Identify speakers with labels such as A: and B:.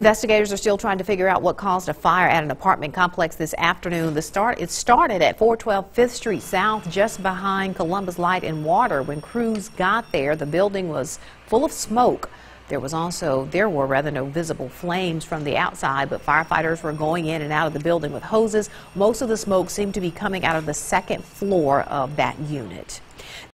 A: Investigators are still trying to figure out what caused a fire at an apartment complex this afternoon. It started at 412 5th Street South, just behind Columbus Light and Water. When crews got there, the building was full of smoke. There were no visible flames from the outside, but firefighters were going in and out of the building with hoses. Most of the smoke seemed to be coming out of the second floor of that unit.